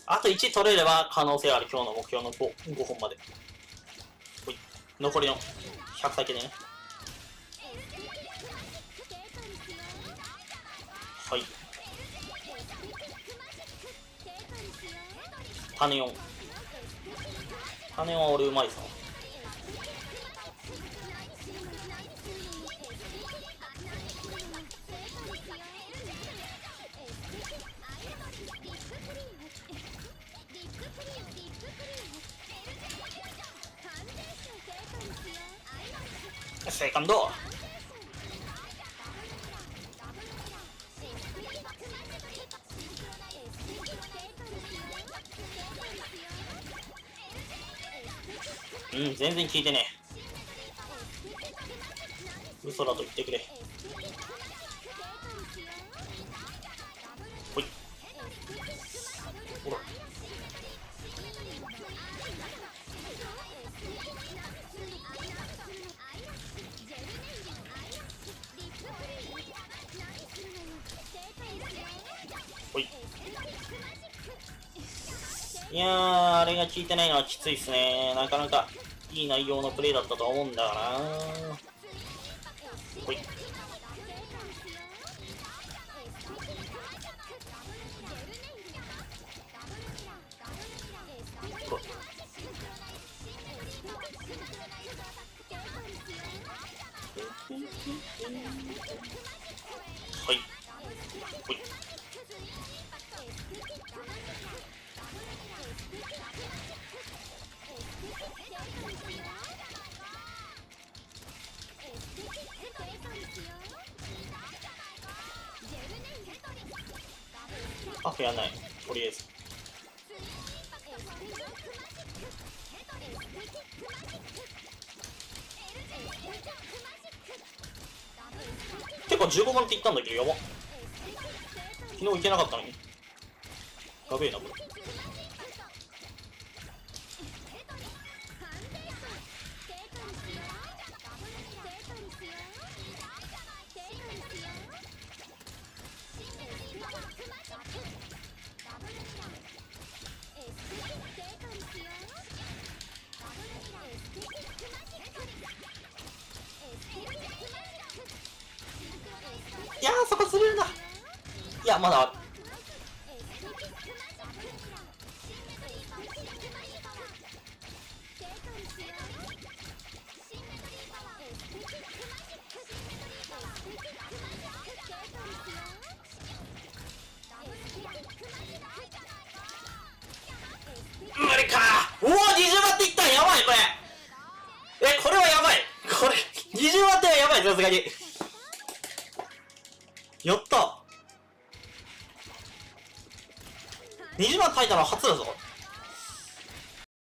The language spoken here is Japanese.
あと1取れれば可能性ある。今日の目標の 5本まで。ほい。残りの100歳系でね。はい。種4。種は俺うまいさ。セカンド。うん、全然聞いてねえ。嘘だと言ってくれ。ほい。ほら。ほい。いやー、あれが効いてないのはきついっすね。なかなかいい内容のプレイだったと思うんだがな。ほい。ほら。はい。ほい。パフやんない。とりあえず。結構15番って言ったんだけど、やば。昨日行けなかったのに。やべえな、これ。いやー、そこずれるな。いや、まだある。無理かー。おお、20番っていったんやばい、これ。これはやばい。これ、20番ってはやばい、さすがに。やった。20番書いたのは初だぞ。